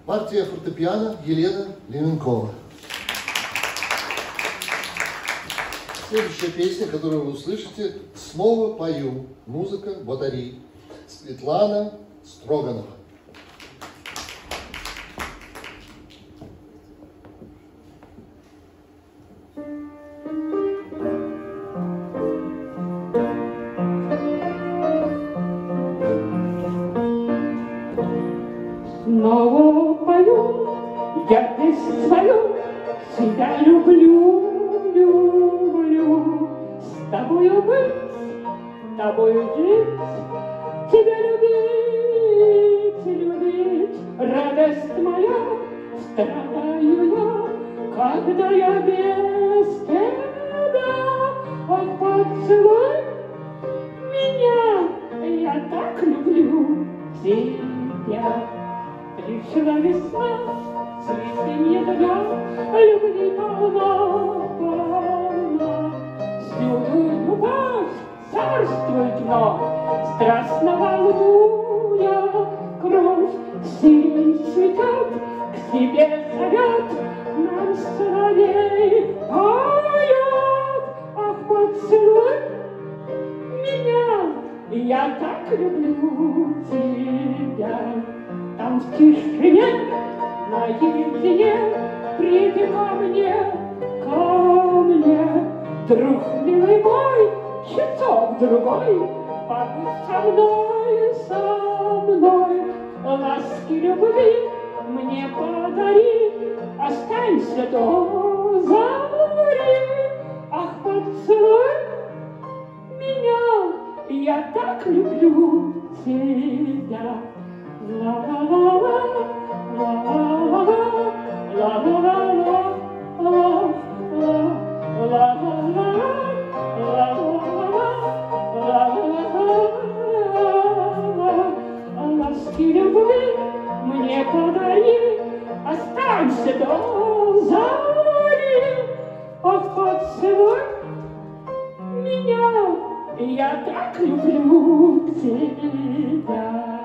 Партия фортепиано Елена Левенкова. Следующая песня, которую вы услышите, «Снова пою». Музыка батареи. Светлана Строганова. Снова пою, я песнь свою, тебя люблю, люблю. С тобою быть, с тобою жить, тебя любить, любить. Радость моя, страдаю я, когда я без тебя. Ах, поцелуй меня, я так люблю тебя. Пришла весна, цветение дня, любви полна, полна. Всюду любовь, царствует вновь, страстно волнуя кровь. Сирень цветет, к себе зовет, нам соловей поет. Ах, поцелуй меня, я так люблю тебя. Там в тишине, наедине, приди ко мне, друг милый мой, часок другой, побудь со мной, ласки любви мне подари, останься до зари. Ах, поцелуй меня, я так люблю тебя. Ласки любви мне подари, останься до зари. Ах, поцелуй меня, я так люблю тебя.